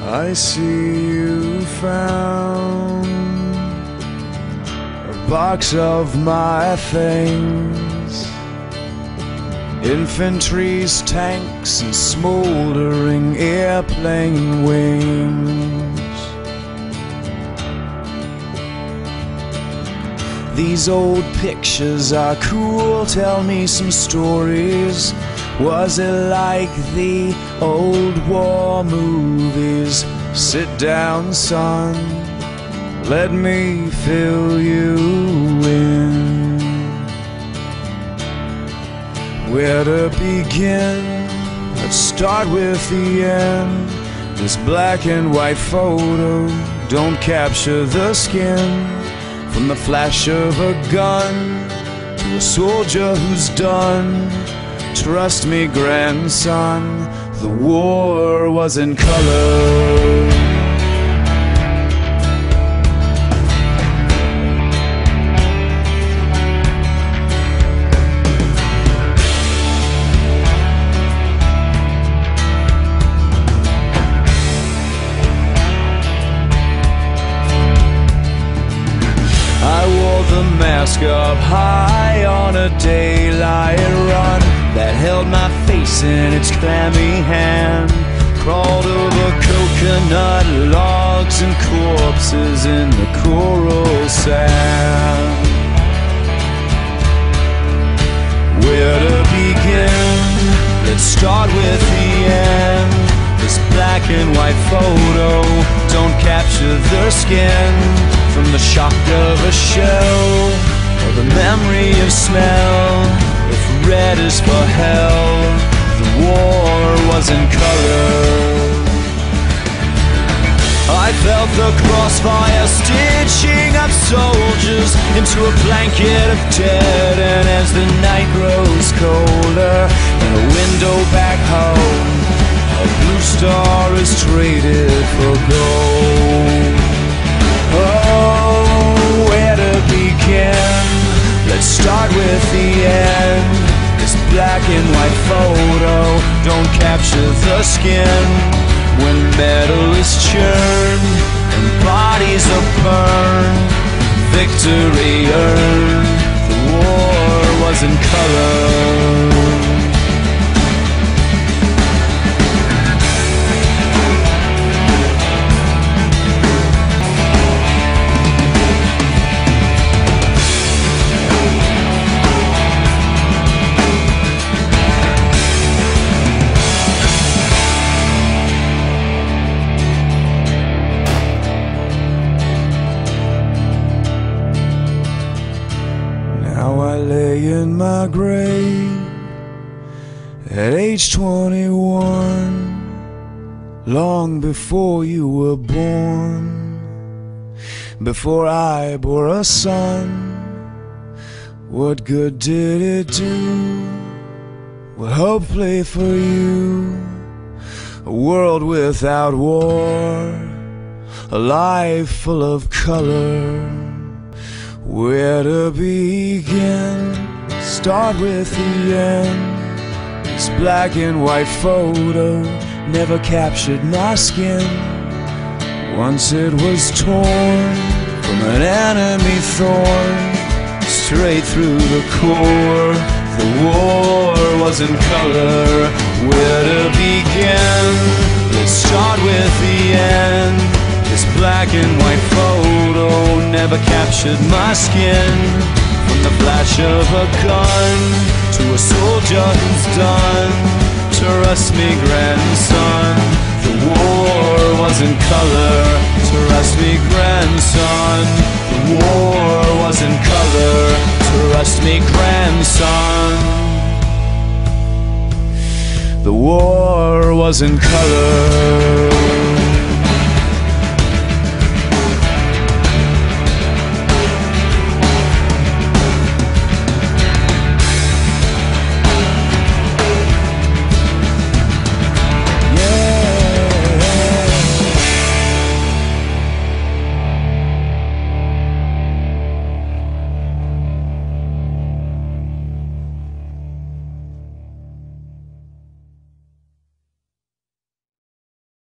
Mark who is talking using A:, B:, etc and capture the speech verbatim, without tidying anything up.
A: I see you found a box of my things, infantry's tanks and smoldering airplane wings. These old pictures are cool, tell me some stories. Was it like the old war movies? Sit down, son, let me fill you in. Where to begin? Let's start with the end. This black and white photo don't capture the skin. From the flash of a gun to a soldier who's done. Trust me, grandson, the war was in color. The mask up high on a daylight run that held my face in its clammy hand. Crawled over coconut logs and corpses in the coral sand. Where to begin? Let's start with the end. This black and white photo don't capture the skin. From the shock of a shell, or the memory of smell. If red is for hell, the war was in color. I felt the crossfire stitching up soldiers into a blanket of dead. And as the night grows colder, in a window back home, a blue star is traded for gold. Oh, where to begin? Let's start with the end. This black and white photo don't capture the skin. When metal is churned and bodies are burned, victory earned, the war was in color. Now I lay in my grave at age twenty-one, long before you were born, before I bore a son. What good did it do? What hope lay for you? A world without war, a life full of color. Where to begin? Start with the end. This black and white photo never captured my skin. Once it was torn from an enemy thorn, straight through the core. The war was in color. Where to begin? Let's start with the end. This black and white photo never captured my skin. From the flash of a gun to a soldier who's done. Trust me, grandson, the war was in color. Trust me, grandson, the war was in color. Trust me, grandson, the war was in color.